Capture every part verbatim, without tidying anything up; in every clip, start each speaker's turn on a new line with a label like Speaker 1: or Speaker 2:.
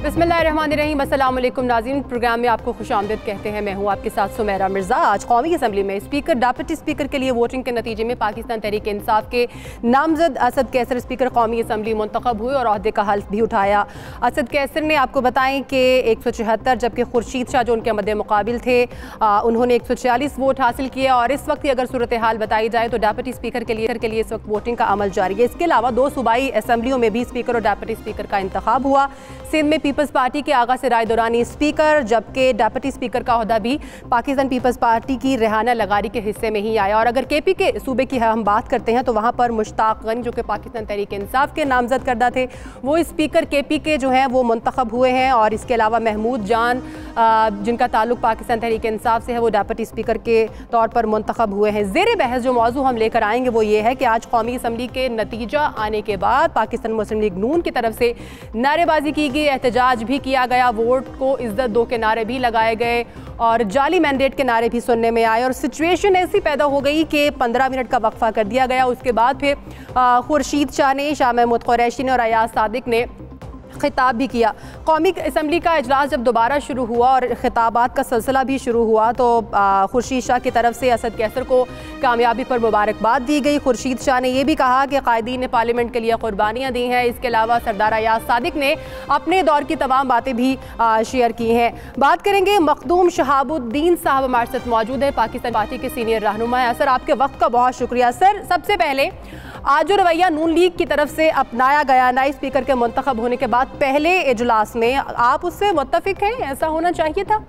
Speaker 1: बिस्मिल्लाहिर्रहमानिर्रहीम। अस्सलाम वालेकुम नाज़रीन, प्रोग्राम में आपको खुशामदीद कहते हैं। मैं हूँ आपके साथ सुमेरा मिर्ज़ा। आज कौमी असम्बली में स्पीकर डिप्टी स्पीकर के लिए वोटिंग के नतीजे में पाकिस्तान तहरीक इंसाफ के नामजद असद कैसर स्पीकर कौमी असम्बली मुंतखब हुए और अहदे का हल्फ भी उठाया। असद कैसर ने आपको बताएं कि एक सौ चौहत्तर जबकि खुर्शीद शाह जो उनके मद्दे मुकाबिल थे आ, उन्होंने एक सौ छियालीस वोट हासिल किए। और इस वक्त की अगर सूरत हाल बताई जाए तो डिप्टी स्पीकर के लिए के लिए इस वक्त वोटिंग का अमल जारी है। इसके अलावा दो सूबाई असम्बलियों में भी स्पीकर और डिप्टी स्पीकर का इंतखाब हुआ। सिंध में पीपल्स पार्टी के आगा से राय दौरानी स्पीकर जबकि डिप्टी स्पीकर का ओहदा भी पाकिस्तान पीपल्स पार्टी की रेहाना लगारी के हिस्से में ही आया। और अगर के पी के सूबे की हम बात करते हैं तो वहाँ पर मुश्ताक गनी जो कि पाकिस्तान तहरीक इंसाफ के नामजद करदा थे वो स्पीकर के पी के जो हैं वो मुंतखब हुए हैं। और इसके अलावा महमूद जान जिनका ताल्लुक पाकिस्तान तहरीक इंसाफ से है वो डिप्टी स्पीकर के तौर पर मुंतखब हुए हैं। ज़ेर बहस जो मौजू हम लेकर आएंगे वो ये है कि आज कौमी असम्बली के नतीजा आने के बाद पाकिस्तान मुस्लिम लीग नून की तरफ से नारेबाजी की गई, एहतजाज भी किया गया, वोट को इज्जत दो के नारे भी लगाए गए और जाली मैंडेट के नारे भी सुनने में आए। और सिचुएशन ऐसी पैदा हो गई कि पंद्रह मिनट का वक्फा कर दिया गया। उसके बाद फिर खुर्शीद शाह ने, शाह महमूद कुरैशी ने और अयाज सादिक ने खिताब भी किया। कौमी असम्बली का इजलास जब दोबारा शुरू हुआ और खिताबात का सिलसिला भी शुरू हुआ तो खुर्शीद शाह की तरफ से असद कैसर को कामयाबी पर मुबारकबाद दी गई। खुर्शीद शाह ने यह भी कहा कि कायदीन ने पार्लियामेंट के लिए कुर्बानियाँ दी हैं। इसके अलावा सरदार अयाज सादिक ने अपने दौर की तमाम बातें भी शेयर की हैं। बात करेंगे मखदूम शहाबुद्दीन साहब हमारे साथ मौजूद है, पाकिस्तान पार्टी के सीनियर रहनुमा है। सर, आपके वक्त का बहुत शुक्रिया। सर, सबसे पहले आज जो रवैया नून लीग की तरफ से अपनाया गया नए स्पीकर के मुंतखब होने के बाद पहले इजलास में, आप उससे मुत्तफिक हैं? ऐसा होना चाहिए था?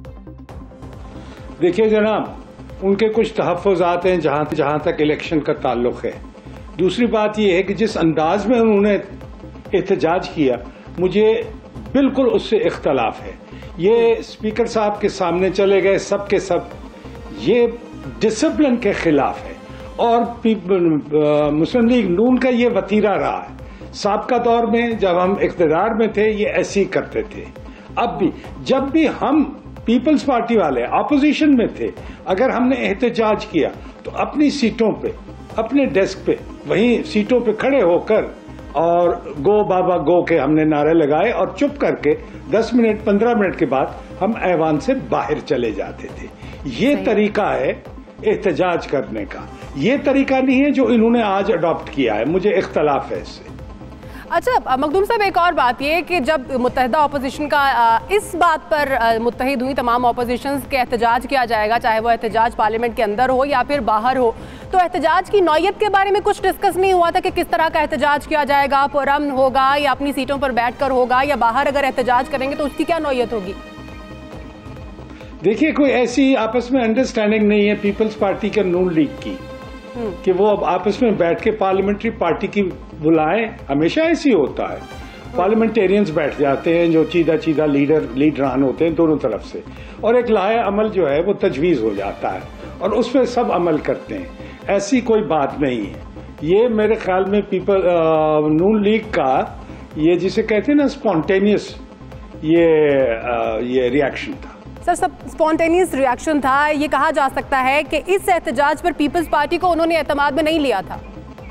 Speaker 2: देखिए जनाब, उनके कुछ तहफ़्फ़ुज़ात हैं जहां जहां तक इलेक्शन का ताल्लुक है। दूसरी बात यह है कि जिस अंदाज में उन्होंने एहतजाज किया मुझे बिल्कुल उससे इख्तलाफ है। ये स्पीकर साहब के सामने चले गए सब के सब, ये डिसिप्लिन के खिलाफ है और मुस्लिम लीग नून का ये वतीरा रहा है। साबका दौर में जब हम इख्तिदार में थे ये ऐसे ही करते थे। अब भी जब भी हम पीपल्स पार्टी वाले अपोजिशन में थे, अगर हमने एहतजाज किया तो अपनी सीटों पे, अपने डेस्क पे, वहीं सीटों पे खड़े होकर और गो बाबा गो के हमने नारे लगाए और चुप करके दस मिनट पंद्रह मिनट के बाद हम ऐवान से बाहर चले जाते थे। ये तरीका है एहतजाज करने का, ये तरीका नहीं है जो इन्होंने आज अडॉप्ट किया है। मुझे इख्तलाफ है इससे।
Speaker 1: अच्छा मखदूम साहब, एक और बात ये कि जब मुत्तहिदा अपोजिशन का इस बात पर मुत्तहिद हुई तमाम अपोजिशन के एहतजाज किया जाएगा, चाहे वो एहतजाज पार्लियामेंट के अंदर हो या फिर बाहर हो, तो एहतजाज की नौयत के बारे में कुछ डिस्कस नहीं हुआ था कि किस तरह का एहतजाज किया जाएगा? पुरअमन होगा या अपनी सीटों पर बैठ कर होगा या बाहर अगर एहतजाज करेंगे तो उसकी क्या नौयत होगी?
Speaker 2: देखिए, कोई ऐसी आपस में अंडरस्टैंडिंग नहीं है पीपल्स पार्टी के नून लीग की कि वो अब आपस में बैठ के पार्लियामेंट्री पार्टी की बुलाएं। हमेशा ऐसी होता है, पार्लियामेंटेरियंस बैठ जाते हैं जो चीदा चीदा लीडर लीडरान होते हैं दोनों तरफ से, और एक लाए अमल जो है वो तजवीज़ हो जाता है और उस पर सब अमल करते हैं। ऐसी कोई बात नहीं है। ये मेरे ख्याल में पीपल नून लीग का ये जिसे कहते हैं ना स्पॉन्टेनियस ये आ, ये रिएक्शन था।
Speaker 1: सर, सब स्पॉन्टेनियस रिएक्शन था। ये कहा जा सकता है कि इस एहतजाज पर पीपल्स पार्टी को उन्होंने एतमाद में नहीं लिया था।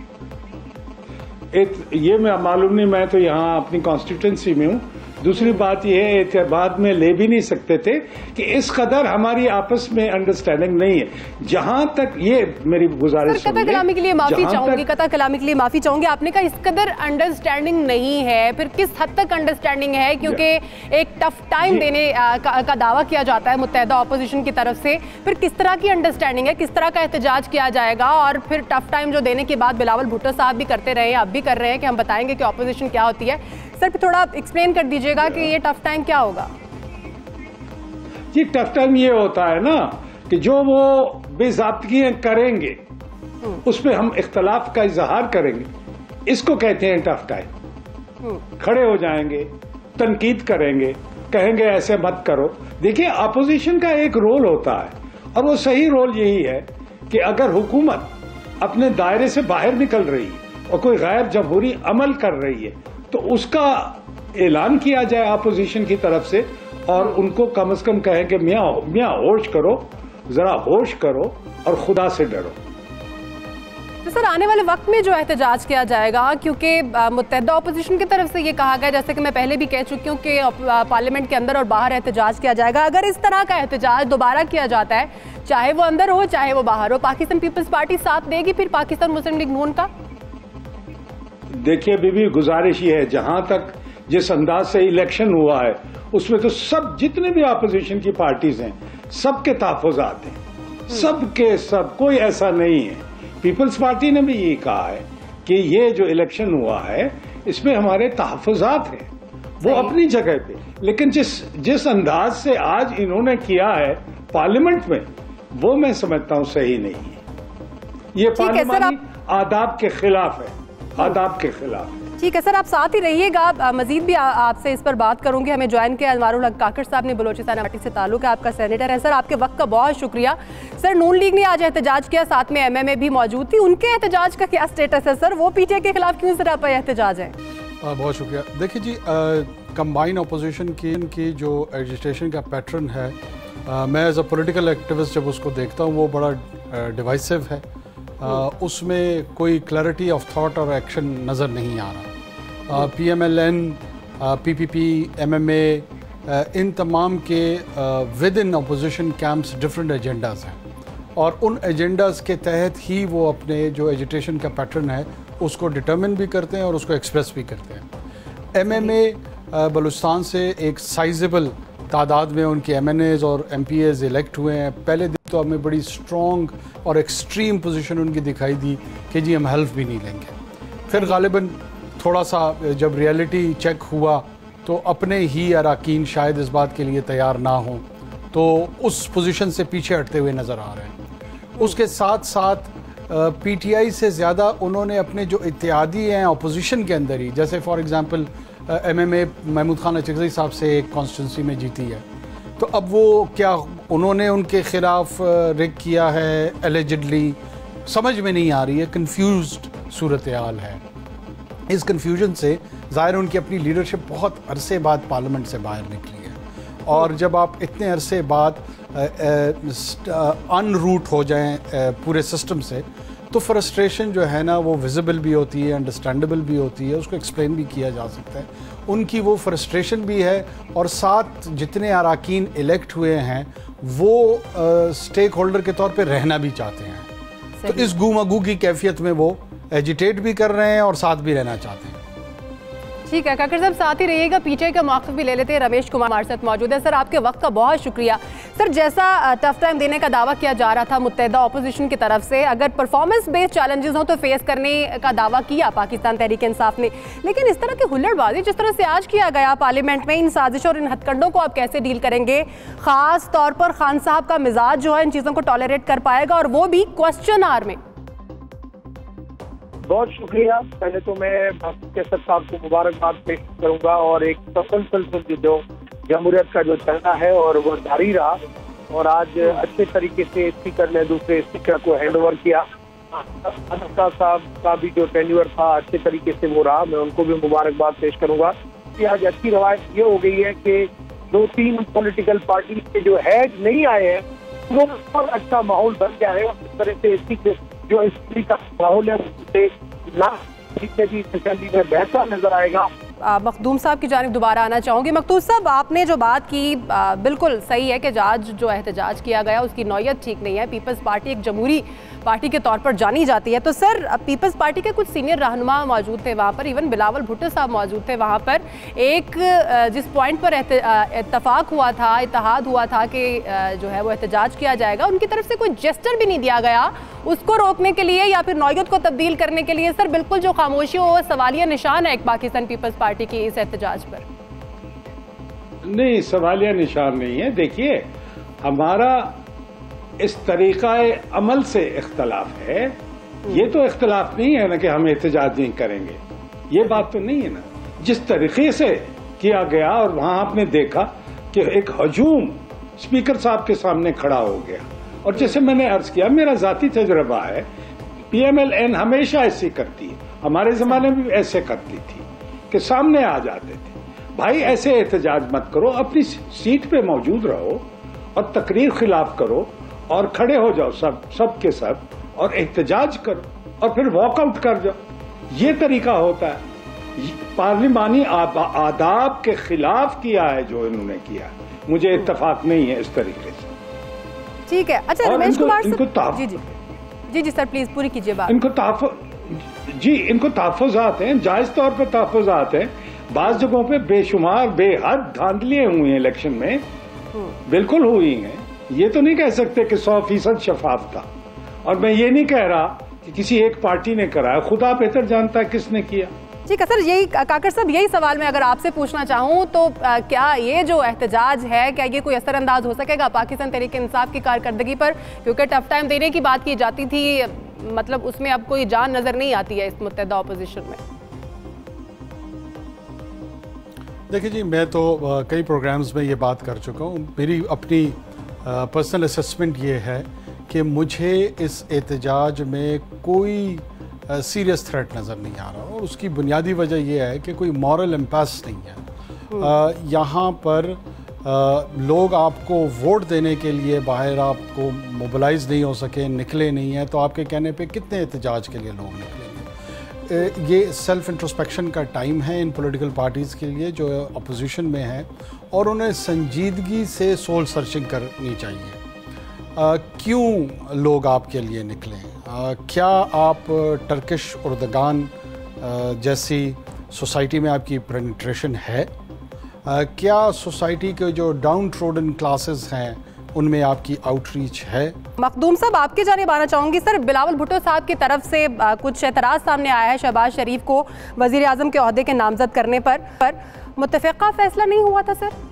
Speaker 2: एक ये मैं मालूम नहीं, मैं तो यहाँ अपनी कॉन्स्टिट्यूंसी में हूँ। दूसरी बात यह है एतमाद में ले भी नहीं सकते थे कि इस कदर हमारी आपस में अंडरस्टैंडिंग नहीं है। जहां तक ये मेरी गुजारिश
Speaker 1: कता कलामी के लिए माफी चाहूंगी कता कलामी के लिए माफी चाहूंगी आपने कहा इस कदर अंडरस्टैंडिंग नहीं है, फिर किस हद तक अंडरस्टैंडिंग है? क्योंकि एक टफ टाइम देने का, का दावा किया जाता है मुत्तहिदा अपोजिशन की तरफ से, फिर किस तरह की अंडरस्टैंडिंग है? किस तरह का एहतजाज किया जाएगा? और फिर टफ टाइम जो देने के बाद बिलावल भुट्टो साहब भी करते रहे, अब भी कर रहे हैं कि हम बताएंगे कि अपोजिशन क्या होती है। सर, थोड़ा एक्सप्लेन कर दीजिएगा कि ये टफ टाइम क्या होगा?
Speaker 2: ये टफ टाइम ये होता है ना कि जो वो बेज़ाब्तियां करेंगे उस पर हम इख्तलाफ का इजहार करेंगे, इसको कहते हैं टफ टाइम। खड़े हो जाएंगे, तनकीद करेंगे, कहेंगे ऐसे मत करो। देखिए, अपोजिशन का एक रोल होता है और वो सही रोल यही है कि अगर हुकूमत अपने दायरे से बाहर निकल रही है और कोई गैर जमहूरी अमल कर रही है तो उसका ऐलान किया जाए अपोजिशन की तरफ से और उनको कम से कम कहें कि मियाँ मियाँ होश करो, जरा होश करो और खुदा से डरो।
Speaker 1: तो सर आने वाले वक्त में जो एहतजाज किया जाएगा, क्योंकि मुत्तहदा अपोजिशन की तरफ से ये कहा गया, जैसे कि मैं पहले भी कह चुकी हूँ कि पार्लियामेंट के अंदर और बाहर एहतजाज किया जाएगा। अगर इस तरह का एहतजाज दोबारा किया जाता है, चाहे वो अंदर हो चाहे वो बाहर हो, पाकिस्तान पीपल्स पार्टी साथ देगी फिर पाकिस्तान मुस्लिम लीग नून का?
Speaker 2: देखिए बीबी, गुजारिश ये है, जहां तक जिस अंदाज से इलेक्शन हुआ है उसमें तो सब जितने भी अपोजिशन की पार्टीज हैं सबके तहफ़्फ़ुज़ात हैं, सबके सब, कोई ऐसा नहीं है। पीपल्स पार्टी ने भी ये कहा है कि ये जो इलेक्शन हुआ है इसमें हमारे तहफ़्फ़ुज़ात हैं, वो अपनी जगह पे, लेकिन जिस जिस अंदाज से आज इन्होंने किया है पार्लियामेंट में, वो मैं समझता हूँ सही नहीं है। ये पार्लियामानी आदाब के खिलाफ है, आदाब के खिलाफ।
Speaker 1: ठीक है सर, आप साथ ही रहिएगा, मजीद भी आपसे इस पर बात करूंगी। हमें ज्वाइन किया अनवारुल हक काकर साहब ने, बलोचिस्तान पार्टी से ताल्लुक है, आपका सेनेटर है। सर आपके वक्त का बहुत शुक्रिया। सर नून लीग ने आज एहतजाज किया, साथ में एमएमए भी मौजूद थी, उनके एहतजाज का क्या स्टेटस है सर? वो पीटीआई के खिलाफ क्यों सर एहतजाज है?
Speaker 3: बहुत शुक्रिया। देखिए जी, कंबाइन अपोजिशन की की जो एजिटेशन का पैटर्न है, आ, मैं एज अ पॉलिटिकल एक्टिविस्ट जब उसको देखता हूँ वो बड़ा डिवाइसिव है। आ, उसमें कोई क्लैरिटी ऑफ थॉट और एक्शन नज़र नहीं आ रहा। P M L N, P P P, M M A, इन तमाम के within opposition camps different agendas हैं और उन एजेंडाज के तहत ही वो अपने जो एजिटेशन का पैटर्न है उसको डिटर्मिन भी करते हैं और उसको एक्सप्रेस भी करते हैं। एम एम ए बलूचिस्तान से एक साइजेबल तादाद में उनके एम एन एज़ और एम पी एज़ इलेक्ट हुए हैं। पहले दिन तो हमें बड़ी स्ट्रॉन्ग और एक्सट्रीम पोजीशन उनकी दिखाई दी कि जी हम हेल्प भी नहीं लेंगे। फिर गालिबन थोड़ा सा जब रियलिटी चेक हुआ तो अपने ही अराकीन शायद इस बात के लिए तैयार ना हों, तो उस पोजीशन से पीछे हटते हुए नज़र आ रहे हैं। उसके साथ साथ पीटीआई से ज़्यादा उन्होंने अपने जो इत्तेहादी हैं अपोजिशन के अंदर ही, जैसे for example M M A Mahmood Khan Achakzai साहब से एक कॉन्स्टिट्यूंसी में जीती है, तो अब वो क्या उन्होंने उनके ख़िलाफ़ रिग किया है एलिजिडली, समझ में नहीं आ रही है, कन्फ्यूज्ड सूरत हाल है। इस कन्फ्यूजन से ज़ाहिर उनकी अपनी लीडरशिप बहुत अरसे बाद पार्लियामेंट से बाहर निकली है और जब आप इतने अरसे बाद अनरूट हो जाएं पूरे सिस्टम से तो फ्रस्ट्रेशन जो है ना वो विजिबल भी होती है, अंडरस्टैंडेबल भी होती है, उसको एक्सप्लेन भी किया जा सकता है। उनकी वो फ्रस्ट्रेशन भी है और साथ जितने अराकीन इलेक्ट हुए हैं वो स्टेक होल्डर के तौर पे रहना भी चाहते हैं। तो इस गुमागू की कैफियत में वो एजिटेट भी कर रहे हैं और साथ भी रहना चाहते हैं।
Speaker 1: ठीक है काकर साहब, साथ ही रहिएगा, पीटीआई का मौक़िफ़ भी ले लेते हैं। रमेश कुमार हमारे साथ मौजूद है। सर आपके वक्त का बहुत शुक्रिया। सर जैसा टफ टाइम देने का दावा किया जा रहा था मुत्तहदा अपोजिशन की तरफ से, अगर परफॉर्मेंस बेस्ड चैलेंजेस हो तो फेस करने का दावा किया पाकिस्तान तहरीक इंसाफ ने, लेकिन इस तरह की हुल्लड़बाजी जिस तरह से आज किया गया पार्लियामेंट में, इन साजिश और इन हथकंडों को आप कैसे डील करेंगे? ख़ास तौर पर खान साहब का मिजाज जो है इन चीज़ों को टॉलरेट कर पाएगा और वो भी क्वेश्चन आवर में?
Speaker 4: बहुत शुक्रिया। पहले तो मैं असद साहब को मुबारकबाद पेश करूंगा और एक तसलसल से जो जमहूरियत का जो चलना है और वो जारी रहा और आज अच्छे तरीके से स्पीकर ने दूसरे स्पीकर को हैंड ओवर किया। असद साहब का भी जो टेन्योर था अच्छे तरीके से वो रहा, मैं उनको भी मुबारकबाद पेश करूंगा। आज अच्छी रवायत ये हो गई है कि दो तीन पॉलिटिकल पार्टी के जो हेड नहीं आए हैं वो बहुत अच्छा माहौल बन गया है और इस तरह से इसकी जो स्थिति का माहौल है उससे ना भी में बेहतर नजर आएगा।
Speaker 1: मखदूम साहब की जानिब दोबारा आना चाहूँगी। मखदूम साहब, आपने जो बात की आ, बिल्कुल सही है कि आज जो एहतजाज किया गया उसकी नौयत ठीक नहीं है। पीपल्स पार्टी एक जमहूरी पार्टी के तौर पर जानी जाती है, तो सर पीपल्स पार्टी के कुछ सीनियर रहनुमा मौजूद थे वहाँ पर, इवन बिलावल भुट्टो साहब मौजूद थे वहाँ पर। एक जिस पॉइंट पर इत्तफाक हुआ था, इत्तेहाद हुआ था कि जो है वो एहतजाज किया जाएगा, उनकी तरफ से कोई जेस्चर भी नहीं दिया गया उसको रोकने के लिए या फिर नौयत को तब्दील करने के लिए। सर बिल्कुल जो खामोशी हो वो सवालिया निशान है एक पाकिस्तान पीपल्स पार्टी की इस एहतजाज पर।
Speaker 2: नहीं, सवालिया निशान नहीं है। देखिए, हमारा इस तरीका अमल से इख्तलाफ है, ये तो इख्तलाफ नहीं है ना कि हम एहतजाज नहीं करेंगे, ये बात तो नहीं है ना। जिस तरीके से किया गया और वहां आपने देखा कि एक हजूम स्पीकर साहब के सामने खड़ा हो गया और जैसे मैंने अर्ज किया, मेरा जाती तजुर्बा है, पीएमएलएन हमेशा ऐसी करती है, हमारे जमाने में भी ऐसे करती थी कि सामने आ जाते थे। भाई ऐसे एहतजाज मत करो, अपनी सीट पे मौजूद रहो और तकरीर खिलाफ करो और खड़े हो जाओ सब सब के सब और एहतजाज करो। और फिर वॉकआउट कर जाओ, ये तरीका होता है। पार्लिमानी आदाब के खिलाफ किया है जो इन्होंने किया, मुझे इत्तेफाक नहीं है इस तरीके से।
Speaker 1: ठीक है, अच्छा रमेश कुमार सर, जी जी जी जी सर प्लीज पूरी कीजिए बात।
Speaker 2: इनको तहफ़्फ़ुज़ जी इनको तहफ़्फ़ुज़ात हैं, जायज तौर पर तहफ़्फ़ुज़ात हैं। बाज़ जगहों पे बेशुमार बेहद धांधलियां हुई हैं इलेक्शन में, बिल्कुल हुई हैं। ये तो नहीं कह सकते कि सौ फीसद शफाफ था। और मैं ये नहीं कह रहा कि किसी एक पार्टी ने कराया, खुदा बेहतर जानता है किसने किया।
Speaker 1: ठीक है सर, यही काकर साहब यही सवाल मैं अगर आपसे पूछना चाहूँ तो आ, क्या ये जो एहतजाज है क्या ये कोई असरअंदाज हो सकेगा पाकिस्तान तहरीक इंसाफ की कारकर्दगी पर? क्योंकि टफ टाइम देने की बात की जाती थी, मतलब उसमें अब कोई जान नजर नहीं आती है इस मुत्तहदा अपोजिशन में।
Speaker 3: देखिए जी, मैं तो आ, कई प्रोग्राम्स में ये बात कर चुका हूँ। मेरी अपनी पर्सनल असेसमेंट ये है कि मुझे इस एहतजाज में कोई सीरियस थ्रेट नज़र नहीं आ रहा, और उसकी बुनियादी वजह यह है कि कोई मॉरल इम्पास नहीं है। यहाँ पर आ, लोग आपको वोट देने के लिए बाहर आपको मोबिलाइज नहीं हो सके, निकले नहीं हैं, तो आपके कहने पे कितने एहतजाज के लिए लोग निकलेंगे? ये सेल्फ इंट्रोस्पेक्शन का टाइम है इन पॉलिटिकल पार्टीज़ के लिए जो अपोजिशन में हैं, और उन्हें संजीदगी से सोल सर्चिंग करनी चाहिए। आ, क्यों लोग आपके लिए निकले? आ, क्या आप टर्किश उर्दगान जैसी सोसाइटी में आपकी पेनिट्रेशन है? आ, क्या सोसाइटी के जो डाउन ट्रोडन क्लासेस हैं उनमें आपकी आउटरीच है?
Speaker 1: मखदूम साहब, आपकी जानिब आना चाहूँगी। सर, बिलावल भुट्टो साहब की तरफ से आ, कुछ एतराज़ सामने आया है शहबाज शरीफ को वज़ीर आज़म के ओहदे के नामजद करने पर, पर मुत्तफ़िक़ा फैसला नहीं हुआ था सर?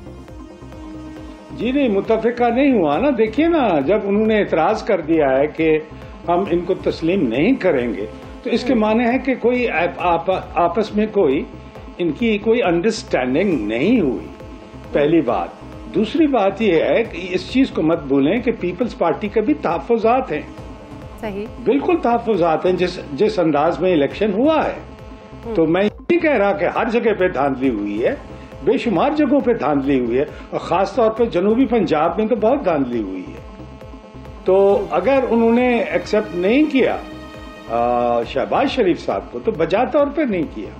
Speaker 2: जी नहीं, मुत्तफ़िक़ा नहीं हुआ ना। देखिए ना, जब उन्होंने एतराज़ कर दिया है कि हम इनको तस्लीम नहीं करेंगे, तो इसके माने है कि कोई आप, आप, आपस में कोई इनकी कोई अंडरस्टैंडिंग नहीं हुई, पहली बात। दूसरी बात यह है कि इस चीज को मत भूलें कि पीपल्स पार्टी के भी तहफ़्फ़ुज़ात हैं।
Speaker 1: सही, बिल्कुल
Speaker 2: तहफ़्फ़ुज़ात हैं जिस जिस अंदाज में इलेक्शन हुआ है। तो मैं नहीं कह रहा कि हर जगह पे धांधली हुई है, बेशुमार जगहों पे धांधली हुई है, और खास तौर पे जनूबी पंजाब में तो बहुत धांधली हुई है। तो अगर उन्होंने एक्सेप्ट नहीं किया शहबाज शरीफ साहब को, तो बजा तौर पे नहीं किया।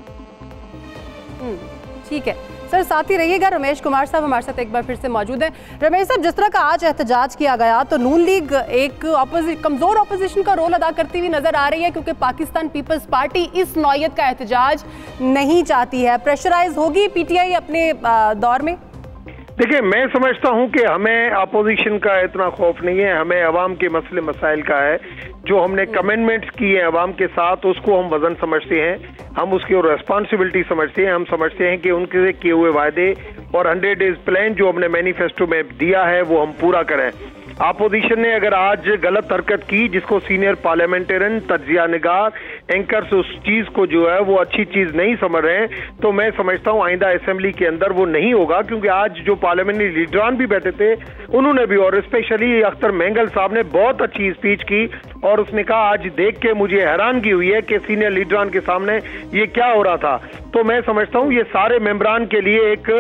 Speaker 1: ठीक है सर, साथ ही रहिएगा। रमेश कुमार साहब हमारे साथ एक बार फिर से मौजूद हैं। रमेश साहब, जिस तरह का आज एहतजाज किया गया, तो नून लीग एक कमजोर अपोजिशन का रोल अदा करती हुई नजर आ रही है, क्योंकि पाकिस्तान पीपल्स पार्टी इस नौयत का एहतजाज नहीं चाहती है। प्रेशराइज होगी पीटीआई अपने दौर में?
Speaker 4: देखिए, मैं समझता हूं कि हमें अपोजिशन का इतना खौफ नहीं है, हमें अवाम के मसले मसाइल का है। जो हमने कमेंटमेंट्स किए हैं अवाम के साथ, उसको हम वजन समझते हैं, हम उसकी रेस्पॉन्सिबिलिटी समझते हैं। हम समझते हैं कि उनके किए हुए वायदे और हंड्रेड डेज प्लान जो हमने मैनिफेस्टो में दिया है वो हम पूरा करें। अपोजिशन ने अगर आज गलत हरकत की, जिसको सीनियर पार्लियामेंटेरियन, तज्जिया निगार, एंकर्स उस चीज को जो है वो अच्छी चीज नहीं समझ रहे हैं, तो मैं समझता हूं आइंदा असेंबली के अंदर वो नहीं होगा। क्योंकि आज जो पार्लियामेंट्री लीडरान भी बैठे थे, उन्होंने भी, और स्पेशली अख्तर मेंगल साहब ने बहुत अच्छी स्पीच की, और उसने कहा आज देख के मुझे हैरानगी हुई है कि सीनियर लीडरान के सामने ये क्या हो रहा था। तो मैं समझता हूं ये सारे मेंबरान के लिए एक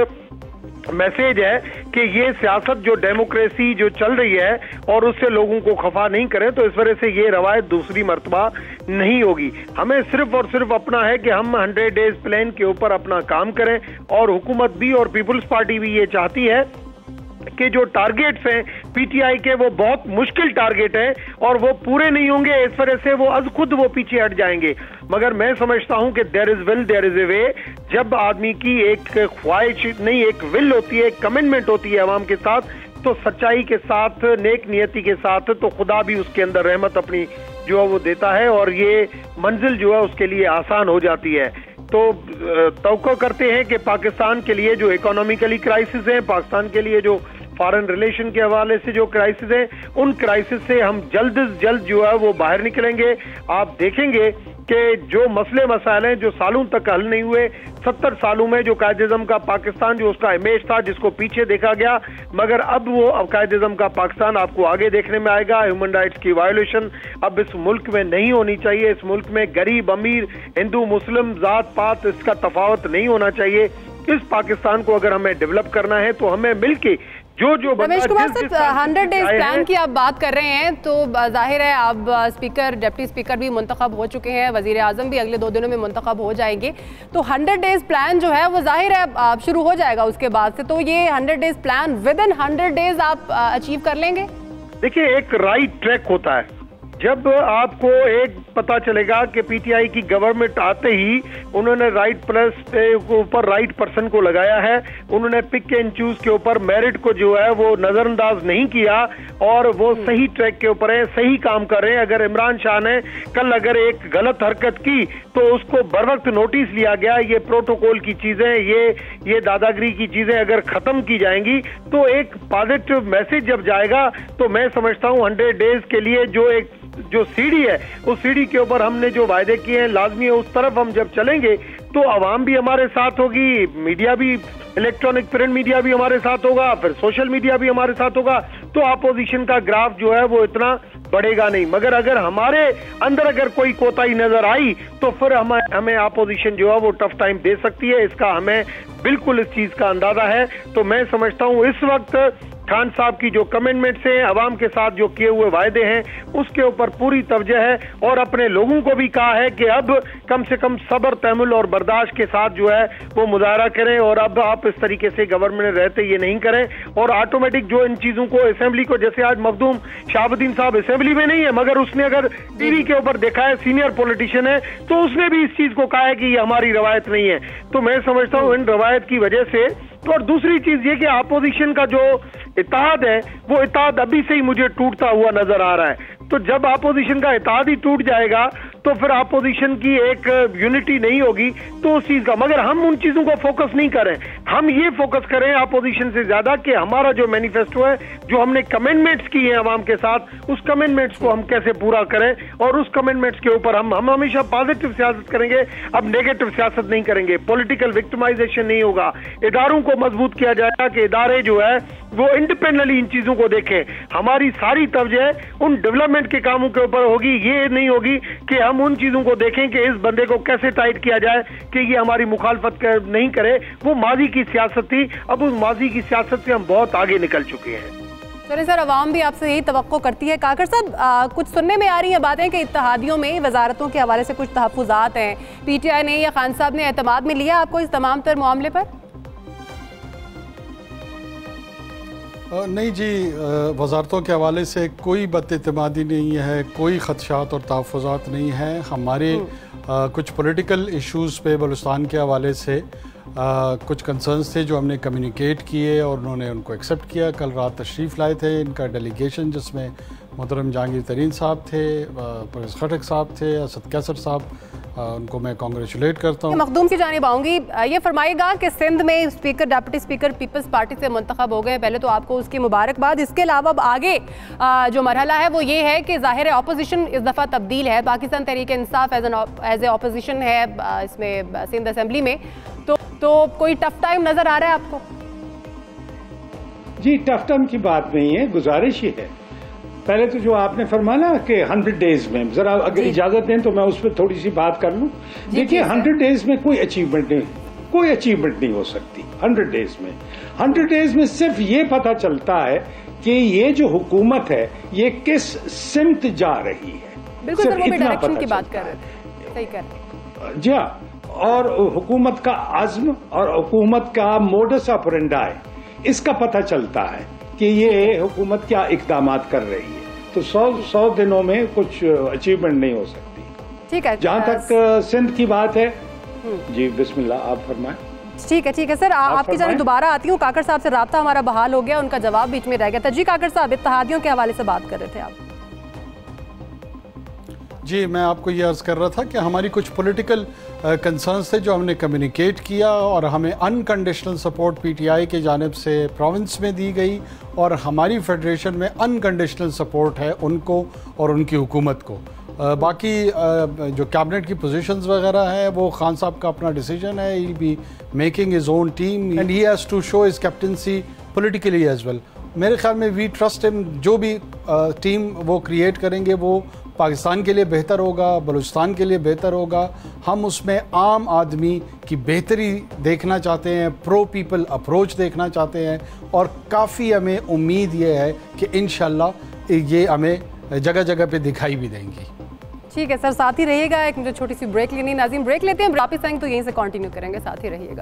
Speaker 4: मैसेज है कि ये सियासत जो डेमोक्रेसी जो चल रही है और उससे लोगों को खफा नहीं करें, तो इस वजह से ये रवायत दूसरी मर्तबा नहीं होगी। हमें सिर्फ और सिर्फ अपना है कि हम हंड्रेड डेज प्लान के ऊपर अपना काम करें, और हुकूमत भी और पीपुल्स पार्टी भी ये चाहती है कि जो टारगेट्स हैं पीटीआई के, वो बहुत मुश्किल टारगेट हैं और वो पूरे नहीं होंगे। इस वजह से वो अज खुद वो पीछे हट जाएंगे। मगर मैं समझता हूं कि there is will there is a way. जब आदमी की एक ख्वाहिश नहीं, एक विल होती है, एक कमिटमेंट होती है अवाम के साथ, तो सच्चाई के साथ, नेक नियति के साथ, तो खुदा भी उसके अंदर रहमत अपनी जो है वो देता है, और ये मंजिल जो है उसके लिए आसान हो जाती है। तो तवक्को करते हैं कि पाकिस्तान के लिए जो इकोनॉमिकली क्राइसिस है, पाकिस्तान के लिए जो फॉरेन रिलेशन के हवाले से जो क्राइसिस है, उन क्राइसिस से हम जल्द से जल्द जो है वो बाहर निकलेंगे। आप देखेंगे कि जो मसले मसाइल हैं जो सालों तक हल नहीं हुए, सत्तर सालों में जो कायद-ए-आज़म का पाकिस्तान जो उसका इमेज था, जिसको पीछे देखा गया, मगर अब वो कायद-ए-आज़म का पाकिस्तान आपको आगे देखने में आएगा। ह्यूमन राइट्स की वायोलेशन अब इस मुल्क में नहीं होनी चाहिए। इस मुल्क में गरीब अमीर, हिंदू मुस्लिम, जात पात, इसका तफावत नहीं होना चाहिए। इस पाकिस्तान को अगर हमें डेवलप करना है तो हमें मिलके जो जो
Speaker 1: रमेश कुमार साहब, हंड्रेड डेज प्लान की आप बात कर रहे हैं तो जाहिर है अब स्पीकर डिप्टी स्पीकर भी मुंतखब हो चुके हैं, वजीर आजम भी अगले दो दिनों में मुंतखब हो जाएंगे, तो हंड्रेड डेज प्लान जो है वो जाहिर है अब शुरू हो जाएगा उसके बाद से। तो ये hundred days plan within hundred days आप अचीव कर लेंगे? देखिए,
Speaker 4: एक राइट ट्रैक होता है। जब आपको एक पता चलेगा कि पीटीआई की गवर्नमेंट आते ही उन्होंने राइट प्लस के ऊपर राइट पर्सन को लगाया है, उन्होंने पिक एंड चूज के ऊपर मेरिट को जो है वो नजरअंदाज नहीं किया और वो सही ट्रैक के ऊपर है, सही काम कर रहे हैं। अगर इमरान शाह ने कल अगर एक गलत हरकत की तो उसको बर वक्त नोटिस लिया गया। ये प्रोटोकॉल की चीजें, ये ये दादागिरी की चीजें अगर खत्म की जाएंगी तो एक पॉजिटिव मैसेज जब जाएगा तो मैं समझता हूँ हंड्रेड डेज के लिए जो एक जो सीढ़ी है उस सीढ़ी के ऊपर हमने जो वायदे किए हैं लाजमी है उस तरफ हम जब चलेंगे तो आवाम भी हमारे साथ होगी, मीडिया भी, इलेक्ट्रॉनिक प्रिंट मीडिया भी हमारे साथ होगा, फिर सोशल मीडिया भी हमारे साथ होगा, तो अपोजिशन का ग्राफ जो है वो इतना बढ़ेगा नहीं। मगर अगर हमारे अंदर अगर कोई कोताही नजर आई तो फिर हम हमें अपोजिशन जो है वो टफ टाइम दे सकती है। इसका हमें बिल्कुल इस चीज का अंदाजा है। तो मैं समझता हूँ इस वक्त खान साहब की जो कमिटमेंट्स हैं, अवाम के साथ जो किए हुए वायदे हैं, उसके ऊपर पूरी तवज्जो है और अपने लोगों को भी कहा है कि अब कम से कम सब्र, तहम्मुल और बर्दाश्त के साथ जो है वो मुजाहरा करें और अब आप इस तरीके से गवर्नमेंट में रहते ये नहीं करें और ऑटोमेटिक जो इन चीजों को असेंबली को, जैसे आज मखदूम शाहबुद्दीन साहब असेंबली में नहीं है मगर उसने अगर टीवी के ऊपर देखा है, सीनियर पॉलिटिशियन है, तो उसने भी इस चीज को कहा है कि ये हमारी रवायत नहीं है। तो मैं समझता हूँ इन रवायत की वजह से। तो और दूसरी चीज ये कि अपोजिशन का जो इत्तेहाद है वो इत्तेहाद अभी से ही मुझे टूटता हुआ नजर आ रहा है। तो जब अपोजिशन का इत्तेहाद ही टूट जाएगा तो फिर अपोजिशन की एक यूनिटी नहीं होगी तो उस चीज का, मगर हम उन चीजों को फोकस नहीं करें, हम ये फोकस करें अपोजिशन से ज्यादा कि हमारा जो मैनिफेस्टो है, जो हमने कमिटमेंट्स की हैं अवाम के साथ, उस कमिटमेंट्स को हम कैसे पूरा करें और उस कमिटमेंट्स के ऊपर हम हम हमेशा पॉजिटिव सियासत करेंगे, अब नेगेटिव सियासत नहीं करेंगे, पॉलिटिकल विक्टिमाइजेशन नहीं होगा, इदारों को मजबूत किया जाएगा कि इदारे जो है वो इंडिपेंडेंटली इन चीजों को देखें। हमारी सारी तवज्जो उन डेवलपमेंट के कामों के ऊपर होगी, ये नहीं होगी कि हम उन चीजों को देखें कि इस बंदे को कैसे टाइट किया जाए कि ये हमारी मुखालफत नहीं करे। वो माजी की सियासत थी, अब उस माजी की सियासत से हम बहुत आगे निकल चुके हैं।
Speaker 1: चलिए सर, अवाम भी आपसे यही तवक्को करती है। काकर साहब, कुछ सुनने में आ रही है बातें कि इत्तेहादियों में वजारतों के हवाले से कुछ तहफ़्फ़ुज़ात हैं, पीटीआई ने या खान साहब ने एतमाद में लिया आपको इस तमाम तर मामले पर?
Speaker 3: नहीं जी, वजारतों के हवाले से कोई बदइतमादी नहीं है, कोई ख़दशात और तहफ़्फ़ुज़ात नहीं है। हमारे आ, कुछ पॉलिटिकल इश्यूज़ पे बलूचिस्तान के हवाले से आ, कुछ कंसर्न्स थे जो हमने कम्युनिकेट किए और उन्होंने उनको एक्सेप्ट किया। कल रात तशरीफ़ लाए थे इनका डेलीगेशन, जिसमें मोहतरम जहांगीर तरीन साहब थे, परवेज़ खटक साहब थे, असद कैसर साहब, उनको मैं कॉन्ग्रेचुलेट करता हूँ।
Speaker 1: मखदूम की जानिब आऊँगी, ये फरमाएगा कि सिंध में speaker deputy speaker Peoples Party से मुंतखब हो गए, पहले तो आपको उसकी मुबारकबाद। इसके अलावा अब आगे जो मरहला है वो ये है कि ज़ाहिर है अपोजिशन इस दफ़ा तब्दील है, Pakistan Tehreek Insaf as an as a opposition है इसमें सिंध असेंबली में, तो तो कोई टफ टाइम नज़र आ रहा है आपको?
Speaker 2: जी, टफ टाइम की बात नहीं है, गुजारिश ही है। पहले तो जो आपने फरमाया कि हंड्रेड डेज में, जरा अगर इजाजत दें तो मैं उस पर थोड़ी सी बात कर लूं। देखिए, हंड्रेड डेज में कोई अचीवमेंट नहीं, कोई अचीवमेंट नहीं हो सकती हंड्रेड डेज में। हंड्रेड डेज में सिर्फ ये पता चलता है कि ये जो हुकूमत है ये किस सिमत जा रही है।
Speaker 1: बिल्कुल सर, वो भी डायरेक्शन की बात कर रहे थे, सही कर रहे हैं।
Speaker 2: जी हाँ, और हुकूमत का अज़्म और हुकूमत का मोडस ऑपरेंडाई, इसका पता चलता है कि ये हुकूमत क्या इकदामात कर रही है। तो सौ सौ दिनों में कुछ अचीवमेंट नहीं हो सकती।
Speaker 1: ठीक है,
Speaker 2: जहां तक सिंध की बात है, जी बिस्मिल्लाह, आप फरमाएं।
Speaker 1: ठीक है ठीक है सर, आप आपकी जानिब दोबारा आती हूँ। काकर साहब से राब्ता हमारा बहाल हो गया, उनका जवाब बीच में रह गया था। जी काकर साहब, इत्तेहादियों के हवाले से बात कर रहे थे आप।
Speaker 3: जी, मैं आपको ये अर्ज़ कर रहा था कि हमारी कुछ पॉलिटिकल कंसर्न्स थे जो हमने कम्युनिकेट किया और हमें अनकंडीशनल सपोर्ट पीटीआई के जानिब से प्रोविंस में दी गई और हमारी फेडरेशन में अनकंडीशनल सपोर्ट है उनको और उनकी हुकूमत को। आ, बाकी आ, जो कैबिनेट की पोजीशंस वगैरह हैं वो खान साहब का अपना डिसीजन है। He will be making his own team and he has to show his captaincy politically as well. मेरे ख्याल में वी ट्रस्ट हिम, जो भी टीम वो क्रिएट करेंगे वो पाकिस्तान के लिए बेहतर होगा, बलूचिस्तान के लिए बेहतर होगा। हम उसमें आम आदमी की बेहतरी देखना चाहते हैं, प्रो पीपल अप्रोच देखना चाहते हैं, और काफ़ी हमें उम्मीद ये है कि इंशाल्लाह ये हमें जगह जगह पे दिखाई भी देंगी।
Speaker 1: ठीक है सर, साथ ही रहिएगा। एक मुझे छोटी सी ब्रेक लेनी, नाज़रीन ब्रेक लेते हैं, वापस आएंगे तो यहीं से कंटिन्यू करेंगे, साथ ही रहिएगा।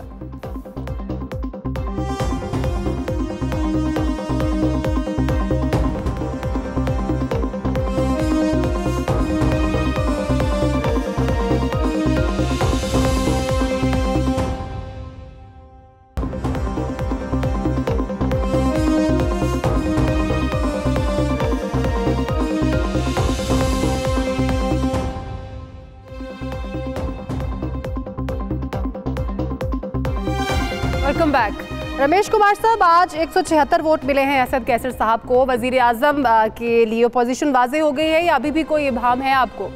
Speaker 1: Welcome back. रमेश कुमार साहब, आज एक सौ छिहत्तर वोट मिले हैं असद कैसर साहब को। वजीर आजम के लिए अपोजिशन वाजे हो गई है या अभी भी कोई इब्हाम है आपको?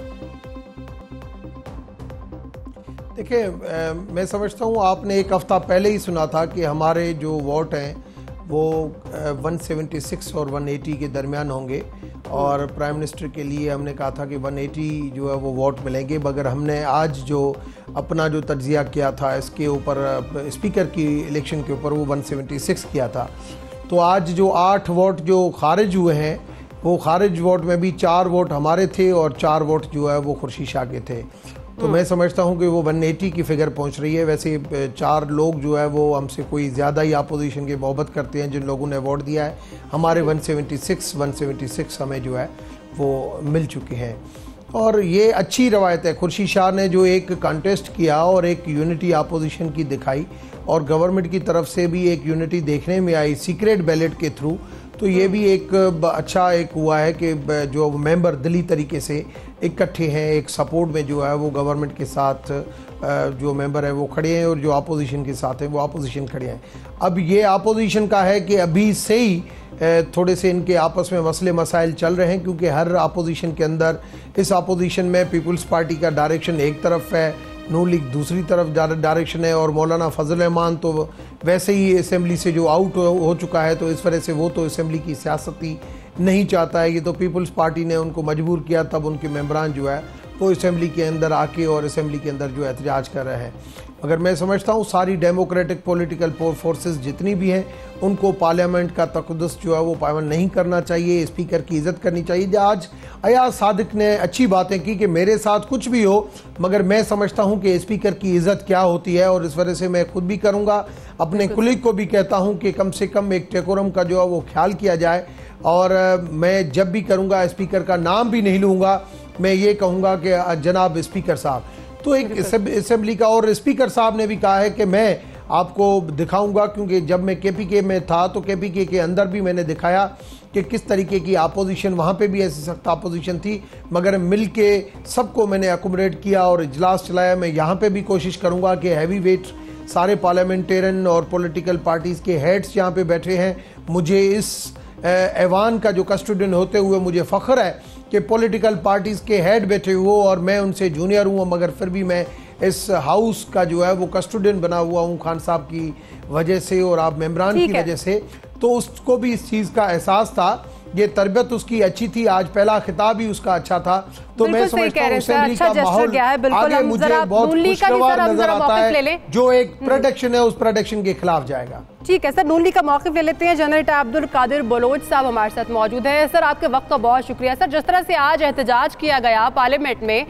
Speaker 5: देखिए, मैं समझता हूँ आपने एक हफ्ता पहले ही सुना था कि हमारे जो वोट हैं वो एक सौ छिहत्तर और एक सौ अस्सी के दरमियान होंगे, और प्राइम मिनिस्टर के लिए हमने कहा था कि एक सौ अस्सी जो है वो वोट मिलेंगे। मगर हमने आज जो अपना जो तज्जिया किया था इसके ऊपर, स्पीकर की इलेक्शन के ऊपर, वो एक सौ छिहत्तर किया था। तो आज जो आठ वोट जो खारिज हुए हैं, वो खारिज वोट में भी चार वोट हमारे थे और चार वोट जो है वो खुर्शीद शाह के थे। तो मैं समझता हूँ कि वो एक सौ अस्सी की फिगर पहुँच रही है। वैसे चार लोग जो है वो हमसे कोई ज़्यादा ही अपोजिशन की मोहब्बत करते हैं, जिन लोगों ने वोट दिया है। हमारे एक सौ छिहत्तर एक सौ छिहत्तर हमें जो है वो मिल चुके हैं, और ये अच्छी रवायत है। खुर्शीद शाह ने जो एक कंटेस्ट किया और एक यूनिटी अपोजिशन की दिखाई, और गवर्नमेंट की तरफ से भी एक यूनिटी देखने में आई सीक्रेट बैलेट के थ्रू, तो ये भी एक अच्छा एक हुआ है कि जो मेंबर दिली तरीके से इकट्ठे हैं, एक सपोर्ट में जो है वो गवर्नमेंट के साथ जो मेंबर है वो खड़े हैं, और जो अपोजिशन के साथ हैं वो अपोजिशन खड़े हैं। अब ये अपोजिशन का है कि अभी से ही थोड़े से इनके आपस में मसले मसाइल चल रहे हैं, क्योंकि हर अपोजिशन के अंदर, इस अपोजिशन में पीपल्स पार्टी का डायरेक्शन एक तरफ है, नून लीग दूसरी तरफ डायरेक्शन है, और मौलाना फजल रहमान तो वैसे ही असेंबली से जो आउट हो, हो चुका है, तो इस वजह से वो तो असेंबली की सियासती नहीं चाहता है। ये तो पीपल्स पार्टी ने उनको मजबूर किया, तब उनके मेंबरान जो है वो असेंबली के अंदर आके और असेंबली के अंदर जो एहतजाज कर रहे हैं। मगर मैं समझता हूँ सारी डेमोक्रेटिक पॉलिटिकल फोर्सेस जितनी भी हैं, उनको पार्लियामेंट का तक़द्दुस जो है वो पाबंद नहीं करना चाहिए, स्पीकर की इज़्ज़त करनी चाहिए। आज अयाज सादिक ने अच्छी बातें की कि मेरे साथ कुछ भी हो, मगर मैं समझता हूँ कि स्पीकर की इज़्ज़त क्या होती है, और इस वजह से मैं खुद भी करूँगा, अपने कुलीग को भी कहता हूँ कि कम से कम एक डेकोरम का जो है वो ख्याल किया जाए। और मैं जब भी करूँगा स्पीकर का नाम भी नहीं लूँगा, मैं ये कहूँगा कि जनाब स्पीकर साहब। तो एक असेंबली का, और स्पीकर साहब ने भी कहा है कि मैं आपको दिखाऊंगा, क्योंकि जब मैं के पी के में था तो के पी के के अंदर भी मैंने दिखाया कि किस तरीके की अपोजिशन, वहाँ पे भी ऐसी सख्त अपोजिशन थी, मगर मिल के सबको मैंने अकोमोडेट किया और इजलास चलाया। मैं यहाँ पे भी कोशिश करूँगा कि हैवी वेट सारे पार्लियामेंटेरियन और पॉलिटिकल पार्टीज़ के हेड्स यहाँ पे बैठे हैं। मुझे इस ऐवान का जो कस्टोडियन होते हुए मुझे फ़ख्र है कि पॉलिटिकल पार्टीज़ के हेड बैठे हुए, और मैं उनसे जूनियर हूँ, मगर फिर भी मैं इस हाउस का जो है वो कस्टोडियन बना हुआ हूँ खान साहब की वजह से और आप मेम्बरान की वजह से। तो उसको भी इस चीज़ का एहसास था, ये तरबियत उसकी अच्छी थी, आज पहला खिताब ही उसका अच्छा था। तो मैं समझता हूँ असेंबली का माहौल आगे मुझे बहुत खुशगवार नजर आता है, जो एक प्रोडक्शन है उस प्रोडक्शन के खिलाफ जाएगा।
Speaker 1: ठीक है सर, नून लीग का मौक़िफ़ ले लेते हैं। जनरल अब्दुल कादिर बलोच साहब हमारे साथ मौजूद है। सर, आपके वक्त का बहुत शुक्रिया। सर, जिस तरह से आज एहतजाज किया गया पार्लियामेंट में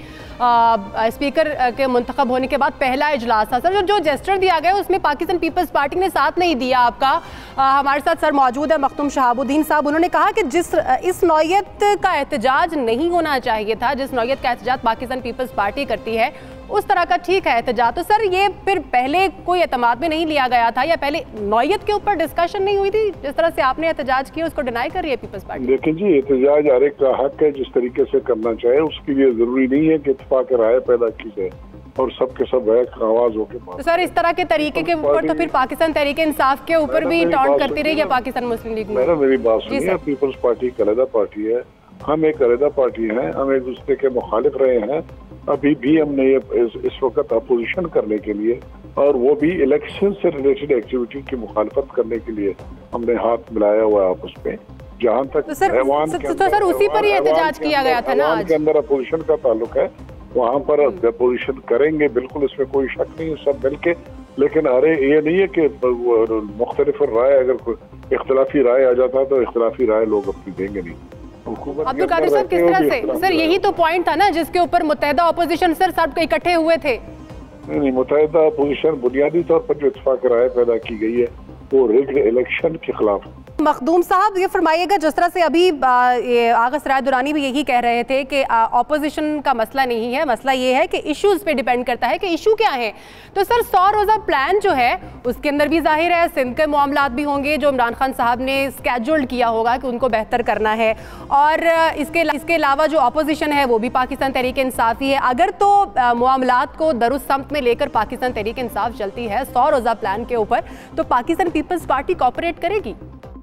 Speaker 1: आ, स्पीकर के मुंतखब होने के बाद पहला इजलास था, सर जो जेस्चर दिया गया उसमें पाकिस्तान पीपल्स पार्टी ने साथ नहीं दिया आपका। आ, हमारे साथ सर मौजूद है मखदूम शहाबुद्दीन साहब। उन्होंने कहा कि जिस इस नौयत का एहतजाज नहीं होना चाहिए था, जिस नौयत का एहतजाज पाकिस्तान पीपल्स पार्टी करती है उस तरह का ठीक है एहतजाज। तो सर ये फिर पहले कोई एतमाद में नहीं लिया गया था, या पहले नौयत के ऊपर डिस्कशन नहीं हुई थी? जिस तरह से आपने एहतजाज किया उसको डिनाई कर रही है पीपल्स पार्टी।
Speaker 6: देखिए जी, एहतजाज हर एक का हक है जिस तरीके से करना चाहे, उसके लिए जरूरी नहीं है कि इत्तेफाक राय पैदा की जाए और सबके सब आवाज हो के।
Speaker 1: तो सर इस तरह के तरीके के ऊपर तो फिर पाकिस्तान तहरीक इंसाफ के ऊपर भी टॉन्ट करती रही है पाकिस्तान मुस्लिम लीग।
Speaker 6: मेरा मेरी बात सुनिए, पीपल्स पार्टी एक अलग पार्टी है, हम एक अलग पार्टी है, हम एक दूसरे के मुखालिफ रहे हैं। अभी भी हमने ये इस, इस वक्त अपोजिशन करने के लिए और वो भी इलेक्शन से रिलेटेड एक्टिविटी की मुखालफत करने के लिए हमने हाथ मिलाया हुआ आपस में। जहाँ तक
Speaker 1: तो सर,
Speaker 6: ऐवान
Speaker 1: तो,
Speaker 6: के
Speaker 1: तो सर उसी पर ही एहतजाज किया गया था ना आज
Speaker 6: के अंदर अपोजिशन का ताल्लुक है, वहाँ पर अपोजिशन करेंगे बिल्कुल, इसमें कोई शक नहीं है, सब मिलके। लेकिन अरे ये नहीं है कि मुख्तलिफ राय, अगर कोई इख्तलाफी राय आ जाता है तो इख्तलाफी राय लोग अपनी देंगे नहीं।
Speaker 1: अब्दुल कादिर साहब, किस तरह से सर, यही तो पॉइंट था ना जिसके ऊपर मुत्तहिदा अपोजिशन सर सब इकट्ठे हुए थे।
Speaker 6: नहीं नहीं, मुत्तहिदा अपोजिशन बुनियादी तौर पर जो इत्तेफाक राय पैदा की गई है वो रिग्ड इलेक्शन के खिलाफ।
Speaker 1: मखदूम साहब, ये फरमाइएगा, जिस तरह से अभी आगा सराय दुरानी भी यही कह रहे थे कि ऑपोजिशन का मसला नहीं है, मसला ये है कि इश्यूज पे डिपेंड करता है कि इशू क्या है। तो सर सौ रोज़ा प्लान जो है उसके अंदर भी जाहिर है सिंध के मामलात भी होंगे जो इमरान खान साहब ने स्केड्यूल्ड किया होगा कि उनको बेहतर करना है, और इसके इसके अलावा जो ऑपोजिशन है वो भी पाकिस्तान तहरीक इंसाफ ही है। अगर तो मामलात को दरुस्त में लेकर पाकिस्तान तहरीक इंसाफ चलती है सौ रोज़ा प्लान के ऊपर, तो पाकिस्तान पीपल्स पार्टी कोऑपरेट करेगी?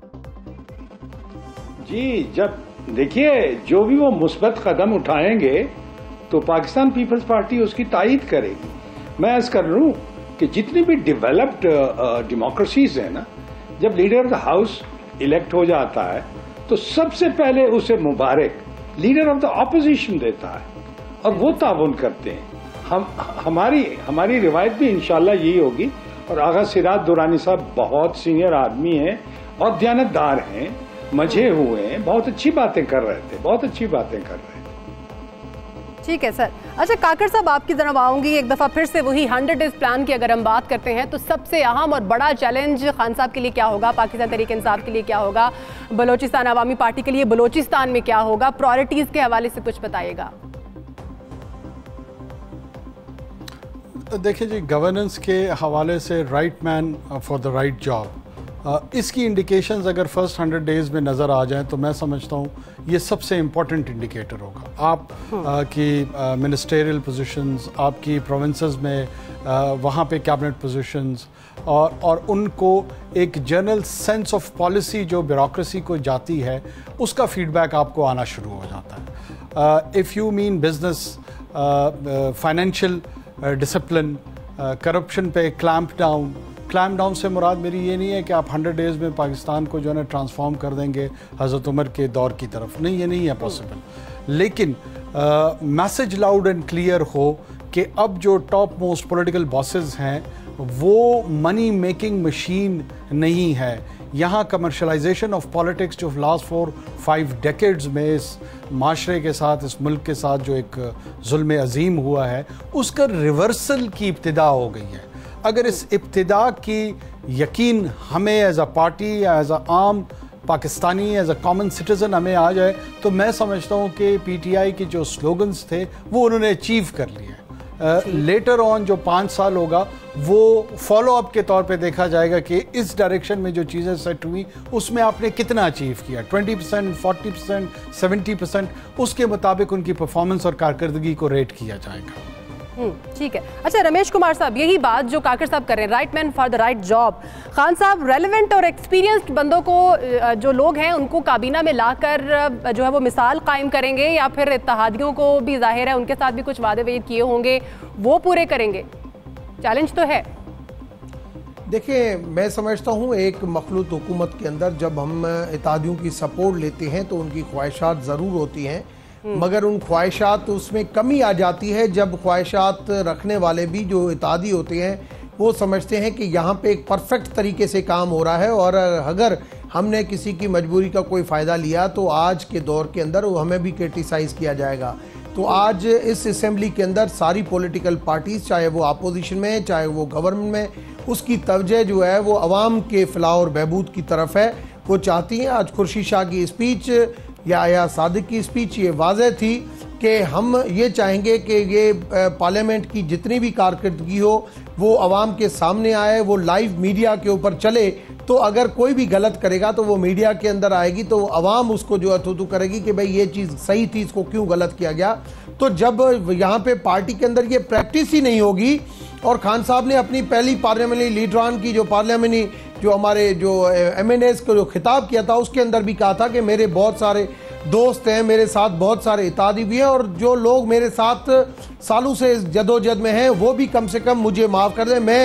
Speaker 2: जी, जब देखिए जो भी वो मुस्बत कदम उठाएंगे तो पाकिस्तान पीपल्स पार्टी उसकी तायीद करेगी। मैं अर्ज कर रहा हूँ कि जितनी भी डेवलप्ड डेमोक्रेसीज है ना, जब leader of the house elect हो जाता है तो सबसे पहले उसे मुबारक लीडर ऑफ द ऑपोजिशन देता है और वो ताउन करते हैं। हम हमारी हमारी रिवायत भी इंशाल्लाह यही होगी। और आगा सिराज दुरानी साहब बहुत सीनियर आदमी हैं और दयानतदार हैं, मजे हुए हैं, बहुत अच्छी बातें कर रहे थे, बहुत अच्छी बातें कर रहे थे।
Speaker 1: ठीक है सर। अच्छा काकर साहब, आपकी तरफ आऊंगी एक दफ़ा फिर से। वही हंड्रेड डेज प्लान की अगर हम बात करते हैं तो सबसे अहम और बड़ा चैलेंज खान साहब के लिए क्या होगा, पाकिस्तान तहरीक इंसाफ के लिए क्या होगा, बलोचिस्तान अवामी पार्टी के लिए बलोचिस्तान में क्या होगा? प्रायोरिटीज़ के हवाले से कुछ बताइएगा।
Speaker 3: देखिए जी, गवर्नेंस के हवाले से right man for the right job, इसकी इंडिकेशंस अगर फर्स्ट हंड्रेड डेज़ में नज़र आ जाएं तो मैं समझता हूँ ये सबसे इम्पॉर्टेंट इंडिकेटर होगा। आप आ, की मिनिस्टेरियल पोजीशंस, आपकी प्रोविंसेस में आ, वहाँ पे कैबिनेट पोजीशंस, और और उनको एक जनरल सेंस ऑफ पॉलिसी जो ब्यूरोक्रेसी को जाती है उसका फीडबैक आपको आना शुरू हो जाता है। If you mean business, financial discipline, corruption पे क्लैम्प डाउन, क्लैम्प डाउन से मुराद मेरी ये नहीं है कि आप हंड्रेड डेज़ में पाकिस्तान को जो है ना ट्रांसफॉर्म कर देंगे हज़रत उमर के दौर की तरफ, नहीं, ये नहीं है पॉसिबल। लेकिन मैसेज लाउड एंड क्लियर हो कि अब जो टॉप मोस्ट पॉलिटिकल बॉसेस हैं वो मनी मेकिंग मशीन नहीं है। यहाँ कमर्शलाइजेशन ऑफ पॉलिटिक्स जो लास्ट फोर फाइव डेकेड्स में इस माशरे के साथ, इस मुल्क के साथ जो एक जुल्म अजीम हुआ है, उसका रिवर्सल की इब्तिदा हो गई है। अगर इस इब्तिदा की यकीन हमें एज अ पार्टी या एज अ आम Pakistani, as a common citizen हमें आ जाए तो मैं समझता हूँ कि पीटीआई के जो स्लोगन्स थे वो उन्होंने अचीव कर लिए। लेटर ऑन जो पाँच साल होगा वो फॉलो अप के तौर पे देखा जाएगा कि इस डायरेक्शन में जो चीज़ें सेट हुई उसमें आपने कितना अचीव किया, twenty percent, forty percent, seventy percent, उसके मुताबिक उनकी परफॉर्मेंस और कारकर्दगी को रेट किया जाएगा।
Speaker 1: ठीक है। अच्छा रमेश कुमार साहब, यही बात जो काकर साहब कर रहे हैं, right man for the right job, Khan साहब रेलेवेंट और एक्सपीरियंस्ड बंदों को, जो लोग हैं उनको काबीना में लाकर जो है वो मिसाल कायम करेंगे, या फिर इत्तेहादियों को भी जाहिर है उनके साथ भी कुछ वादे वईद किए होंगे वो पूरे करेंगे? चैलेंज तो है।
Speaker 5: देखिए, मैं समझता हूँ एक मखलूत हुकूमत के अंदर जब हम इत्तेहादियों की सपोर्ट लेते हैं तो उनकी ख्वाहिशात ज़रूर होती हैं, मगर उन ख्वाहिशात उसमें कमी आ जाती है जब ख्वाहिशात रखने वाले भी जो इत्तेहादी होते हैं वो समझते हैं कि यहाँ पे एक परफेक्ट तरीके से काम हो रहा है और अगर हमने किसी की मजबूरी का कोई फ़ायदा लिया तो आज के दौर के अंदर वो हमें भी क्रिटिसाइज़ किया जाएगा। तो आज इस असेंबली के अंदर सारी पॉलिटिकल पार्टीज़, चाहे वो अपोजिशन में चाहे वो गवर्नमेंट में, उसकी तवज्जो जो है वो अवाम के फलाह और बहबूद की तरफ है। वो चाहती हैं, आज खुर्शीद शाह की स्पीच या आया सादिक की स्पीच ये वाज़ेह थी कि हम ये चाहेंगे कि ये पार्लियामेंट की जितनी भी कारकर्दगी हो वो आवाम के सामने आए, वो लाइव मीडिया के ऊपर चले। तो अगर कोई भी गलत करेगा तो वो मीडिया के अंदर आएगी तो आवाम उसको जो है थू थू करेगी कि भाई ये चीज़ सही थी, इसको क्यों गलत किया गया। तो जब यहाँ पे पार्टी के अंदर ये प्रैक्टिस ही नहीं होगी, और खान साहब ने अपनी पहली पार्लियामेंट्री लीडरान की जो पार्लियामेंट्री जो हमारे जो एम एन एस को जो खिताब किया था उसके अंदर भी कहा था कि मेरे बहुत सारे दोस्त हैं, मेरे साथ बहुत सारे इत्तेहादी भी हैं, और जो लोग मेरे साथ सालों से जदोजहद में हैं वो भी कम से कम मुझे माफ़ कर दें। मैं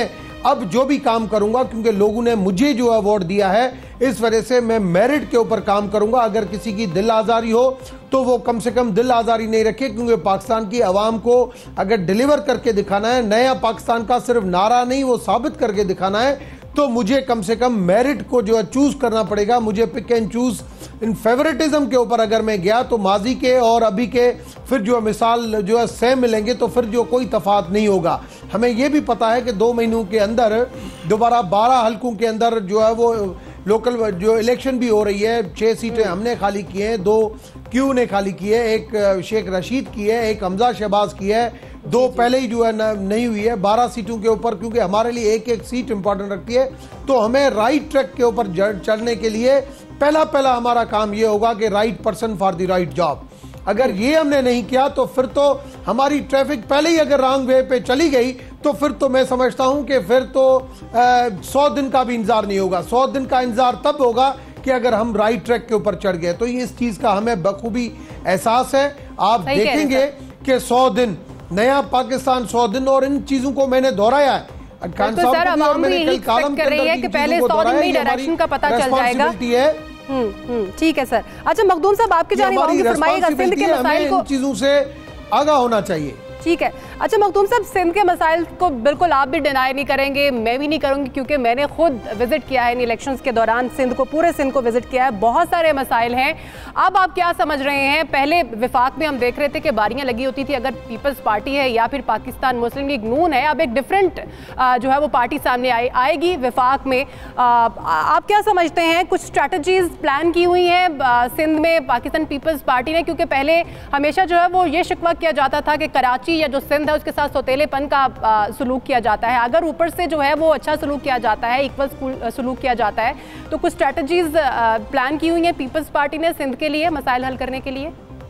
Speaker 5: अब जो भी काम करूंगा, क्योंकि लोगों ने मुझे जो अवार्ड दिया है, इस वजह से मैं मेरिट के ऊपर काम करूंगा। अगर किसी की दिल आज़ारी हो तो वो कम से कम दिल आज़ारी नहीं रखे, क्योंकि पाकिस्तान की आवाम को अगर डिलीवर करके दिखाना है, नया पाकिस्तान का सिर्फ नारा नहीं, वो साबित करके दिखाना है, तो मुझे कम से कम मेरिट को जो है चूज करना पड़ेगा। मुझे पिक एंड चूज इन फेवरेटिज्म के ऊपर अगर मैं गया तो माजी के और अभी के फिर जो मिसाल जो है सेम मिलेंगे, तो फिर जो कोई तफात नहीं होगा। हमें यह भी पता है कि दो महीनों के अंदर दोबारा बारह हल्कों के अंदर जो है वो लोकल जो इलेक्शन भी हो रही है। छह सीटें हमने खाली की हैं, दो क्यू ने खाली की है, एक शेख रशीद की है, एक हमजा शहबाज की है, दो पहले ही जो है नहीं हुई है। बारह सीटों के ऊपर, क्योंकि हमारे लिए एक एक सीट इंपॉर्टेंट रखती है, तो हमें राइट ट्रैक के ऊपर चलने के लिए पहला पहला हमारा काम ये होगा कि right person for the right job. अगर ये हमने नहीं किया तो फिर तो हमारी ट्रैफिक पहले ही अगर रॉन्ग वे पे चली गई, तो फिर तो मैं समझता हूं कि फिर तो सौ दिन का भी इंतजार नहीं होगा। सौ दिन का इंतजार तब होगा कि अगर हम राइट ट्रैक के ऊपर चढ़ गए। तो इस चीज का हमें बखूबी एहसास है। आप देखेंगे कि सौ दिन नया पाकिस्तान, सौ दिन, और इन चीजों को मैंने दोहराया है।
Speaker 1: खान साहब सर, अवाम भी यही एक्सपेक्ट कर रही है कि पहले सौ दिन में डायरेक्शन का पता चल जाएगा। ठीक है सर। अच्छा मखदूम साहब, आपकी जानिब फरमाइएगा, सिंध के मसाइल को,
Speaker 5: चीजों से आगाह होना चाहिए।
Speaker 1: ठीक है। अच्छा मखदूम साहब, सिंध के मसाइल को बिल्कुल आप भी डिनाई नहीं करेंगे, मैं भी नहीं करूंगी, क्योंकि मैंने खुद विजिट किया है इन इलेक्शंस के दौरान सिंध को, पूरे सिंध को विजिट किया है। बहुत सारे मसाइल हैं। अब आप क्या समझ रहे हैं? पहले विफाक में हम देख रहे थे कि बारियां लगी होती थी, अगर पीपल्स पार्टी है या फिर पाकिस्तान मुस्लिम लीग नून है, अब एक डिफरेंट जो है वो पार्टी सामने आई आएगी विफाक में। आ, आप क्या समझते हैं? कुछ स्ट्रैटेजीज प्लान की हुई हैं सिंध में पाकिस्तान पीपल्स पार्टी ने? क्योंकि पहले हमेशा जो है वो ये शिकवा किया जाता था कि कराची या जो सिंध है उसके साथ सौतेलेपन का आ, सुलूक किया जाता है। अगर ऊपर से जो है वो अच्छा सुलूक किया जाता है, इक्वल सुलूक किया जाता है, तो कुछ स्ट्रैटेजीज प्लान की हुई है पीपल्स पार्टी ने सिंध के लिए मसाइल हल करने के लिए?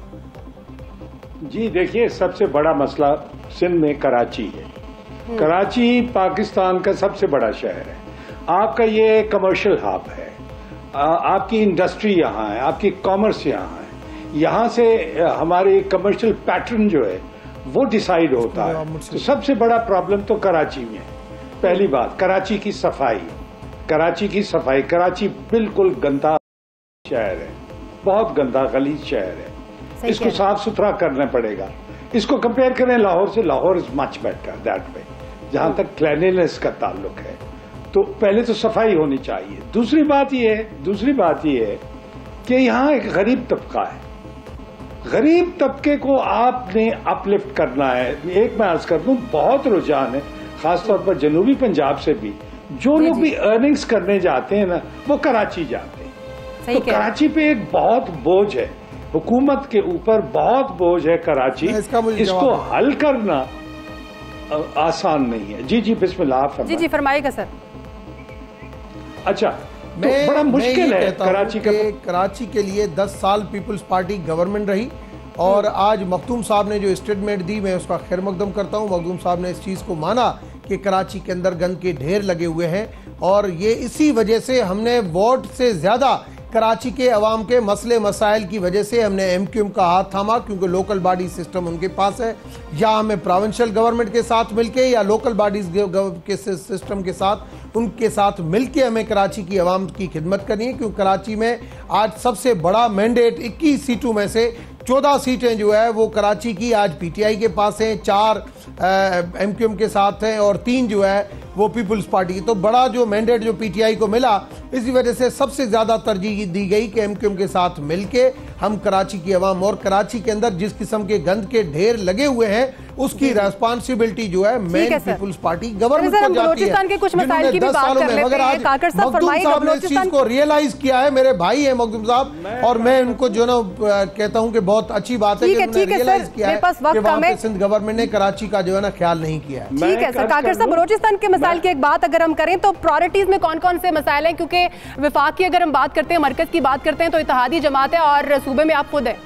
Speaker 2: जी देखिए, सबसे बड़ा मसला सिंध में कराची है। कराची पाकिस्तान का सबसे बड़ा शहर है। आपका ये कमर्शियल हब है, आ, आपकी इंडस्ट्री यहाँ है, आपकी कॉमर्स यहाँ है। यहाँ से हमारे कमर्शियल पैटर्न जो है वो डिसाइड होता है। तो सबसे बड़ा प्रॉब्लम तो कराची में है। पहली बात, कराची की सफाई। कराची की सफाई कराची बिल्कुल गंदा शहर है, बहुत गंदा गलीज शहर है। इसको साफ सुथरा करना पड़ेगा। इसको कंपेयर करें लाहौर से, Lahore is much better that way, जहां तक क्लीनलीनेस का ताल्लुक है। तो पहले तो सफाई होनी चाहिए। दूसरी बात यह है दूसरी बात यह है कि यहाँ एक गरीब तबका है। गरीब तबके को आपने अपलिफ्ट करना है। एक मैं अर्ज कर दूं, बहुत रुझान है खासतौर पर जनूबी पंजाब से भी, जो लोग भी अर्निंग्स करने जाते हैं ना, वो कराची जाते हैं। तो कराची पे एक बहुत बोझ है, हुकूमत के ऊपर बहुत बोझ है कराची। इसको हल करना आसान नहीं है। जी जी बिस्मिल्लाह। जी
Speaker 1: जी फरमाइएगा सर।
Speaker 2: अच्छा,
Speaker 5: मैं
Speaker 2: तो बड़ा मुश्किल है कराची का।
Speaker 5: कराची के लिए दस साल पीपल्स पार्टी गवर्नमेंट रही, और आज मखदूम साहब ने जो स्टेटमेंट दी, मैं उसका खैर मकदम करता हूँ। मखदूम साहब ने इस चीज़ को माना कि कराची के अंदर गंद के ढेर लगे हुए हैं, और ये इसी वजह से हमने वोट से ज़्यादा कराची के अवाम के मसले मसाइल की वजह से हमने एम क्यू एम का हाथ थामा, क्योंकि लोकल बॉडी सिस्टम उनके पास है। या हमें प्रोविंशियल गवर्नमेंट के साथ मिलके या लोकल बॉडीज के सिस्टम के साथ उनके साथ मिलके हमें कराची की अवाम की खिदमत करनी है। क्योंकि कराची में आज सबसे बड़ा मैंडेट इक्कीस सीटों में से चौदह सीटें जो है वो कराची की आज पीटीआई के पास हैं, चार एमक्यूएम के साथ हैं, और तीन जो है वो पीपल्स पार्टी की। तो बड़ा जो मैंडेट जो पीटीआई को मिला, इसी वजह से सबसे ज्यादा तरजीह दी गई कि एमक्यूएम के साथ मिलके हम कराची की अवाम, और कराची के अंदर जिस किस्म के गंद के ढेर लगे हुए हैं उसकी रेस्पॉन्सिबिलिटी जो है मेन पीपल्स पार्टी गवर्नमेंट को जाती है।
Speaker 1: के कुछ मसाइल की भी बात कर लेते हैं। काकर साहब फरमाइए,
Speaker 5: साहब ने इस चीज को रियलाइज किया है। मेरे भाई है मखदूम साहब, और मैं उनको जो ना कहता हूं कि बहुत अच्छी बात है कि उन्होंने रियलाइज किया है कि वहां पे सिंध गवर्नमेंट ने कराची का जो है ना ख्याल नहीं किया है।
Speaker 1: ठीक है सर। काकर साहब, बलोचिस्तान के मसाइल की एक बात अगर हम करें तो प्रायोरिटीज में कौन कौन से मसाइल हैं? क्योंकि विफाक की अगर हम बात करते हैं, मरकज की बात करते हैं, तो इत्तेहादी जमात है और सूबे में आप खुद है।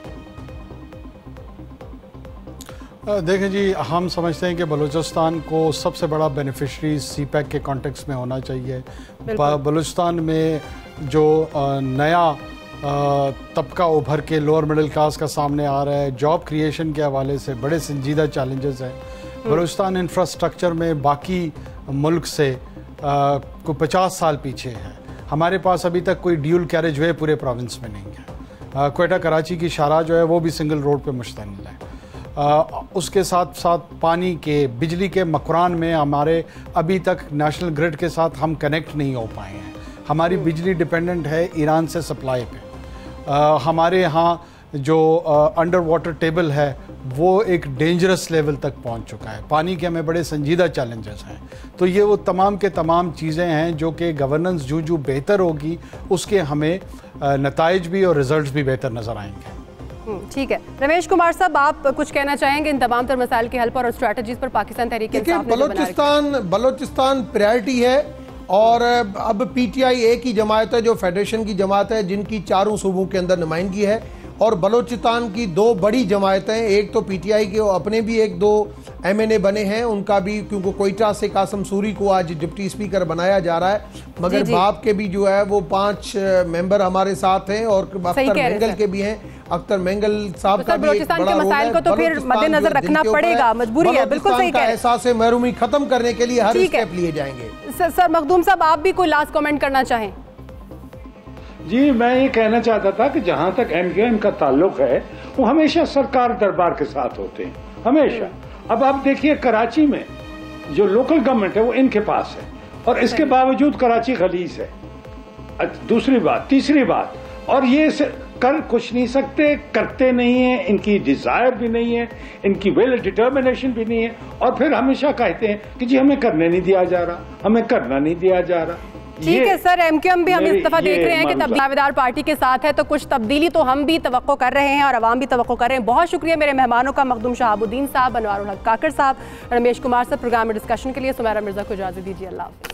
Speaker 3: देखें जी, हम समझते हैं कि बलूचिस्तान को सबसे बड़ा बेनिफिशरी सी पैक के कॉन्टेक्स्ट में होना चाहिए। बलूचिस्तान में जो नया तबका उभर के लोअर मिडिल क्लास का सामने आ रहा है, जॉब क्रिएशन के हवाले से बड़े संजीदा चैलेंजेस हैं। बलूचिस्तान इंफ्रास्ट्रक्चर में बाकी मुल्क से को पचास साल पीछे है। हमारे पास अभी तक कोई ड्यूल कैरेज वे पूरे प्रोविंस में नहीं है। क्वेटा कराची की शाहराह जो है वो भी सिंगल रोड पे मुश्तमिल है। आ, उसके साथ साथ पानी के, बिजली के मकरान में हमारे अभी तक नेशनल ग्रिड के साथ हम कनेक्ट नहीं हो पाए हैं। हमारी बिजली डिपेंडेंट है ईरान से सप्लाई पे। आ, हमारे यहाँ जो अंडर वाटर टेबल है वो एक डेंजरस लेवल तक पहुंच चुका है। पानी के हमें बड़े संजीदा चैलेंजेस हैं। तो ये वो तमाम के तमाम चीज़ें हैं जो कि गवर्नेंस जो जो बेहतर होगी उसके हमें नताइज भी और रिजल्ट्स भी बेहतर नज़र आएंगे।
Speaker 1: ठीक है, रमेश कुमार साहब, आप कुछ कहना चाहेंगे इन तमाम तर मसाइल के हल पर और स्ट्रेटजीज पर? पाकिस्तान तहरीक इंसाफ ने
Speaker 5: बलोचिस्तान बलोचिस्तान प्रायोरिटी है और अब पीटीआई एक ही जमात है जो फेडरेशन की जमात है, जिनकी चारों सूबों के अंदर नुमाइंदगी है। और बलोचिस्तान की दो बड़ी जमातें, एक तो पीटीआई के अपने भी एक दो एमएनए बने हैं, उनका भी, क्योंकि कोयटा से कासम सूरी को आज डिप्टी स्पीकर बनाया जा रहा है, मगर बाप के भी जो है वो पांच मेंबर हमारे साथ हैं और अख्तर मेंगल के भी हैं। अख्तर मेंगल साहब का भी एक बड़ा रोल है।
Speaker 1: तो फिर मद्देनजर रखना पड़ेगा, मजबूरी है। बिल्कुल सही कह रहे हैं।
Speaker 5: एहसास महरूमी खत्म करने के लिए हर स्टेप लिए जाएंगे।
Speaker 1: सर मखदूम साहब, आप भी कोई लास्ट कमेंट करना चाहें?
Speaker 2: जी, मैं ये कहना चाहता था कि जहां तक एमक्यूएम का ताल्लुक है वो हमेशा सरकार दरबार के साथ होते हैं, हमेशा। अब आप देखिए कराची में जो लोकल गवर्नमेंट है वो इनके पास है और इसके बावजूद कराची खलीज है। दूसरी बात, तीसरी बात, और ये कर कुछ नहीं सकते, करते नहीं है, इनकी डिजायर भी नहीं है, इनकी वेल डिटर्मिनेशन भी नहीं है, और फिर हमेशा कहते हैं कि जी हमें करने नहीं दिया जा रहा, हमें करना नहीं दिया जा रहा।
Speaker 1: ठीक है सर, एमक्यूएम भी हम इस दफा देख रहे हैं कि दावेदार पार्टी के साथ है, तो कुछ तब्दीली तो हम भी तवक्को कर रहे हैं और अवाम भी तवक्को कर रहे हैं। बहुत शुक्रिया मेरे मेहमानों का, मखदूम शहाबुद्दीन साहब, अनवारुल हक काकर साहब, रमेश कुमार साहब। प्रोग्राम में डिस्कशन के लिए सुमेरा मिर्जा को इजाजत दीजिए। अल्लाह।